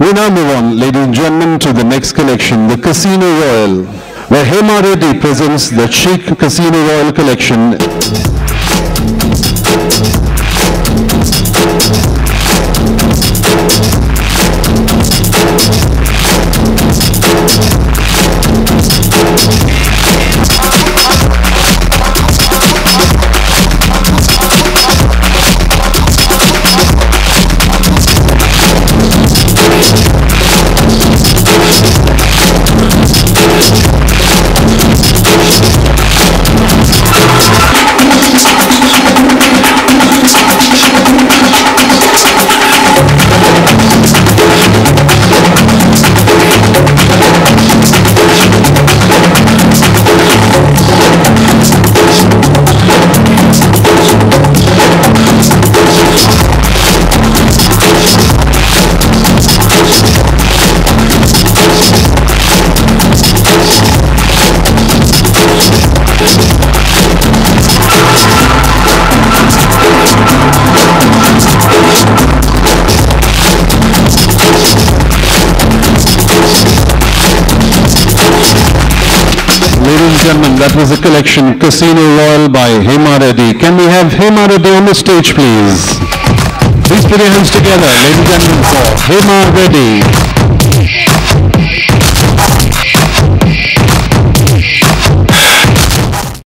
We now move on, ladies and gentlemen, to the next collection, the Casino Royal, where Hema Reddy presents the chic Casino Royal collection. Ladies and gentlemen, that was the collection Casino Royal by Hema Reddy. Can we have Hema Reddy on the stage, please? Please put your hands together, ladies and gentlemen, for Hema Reddy.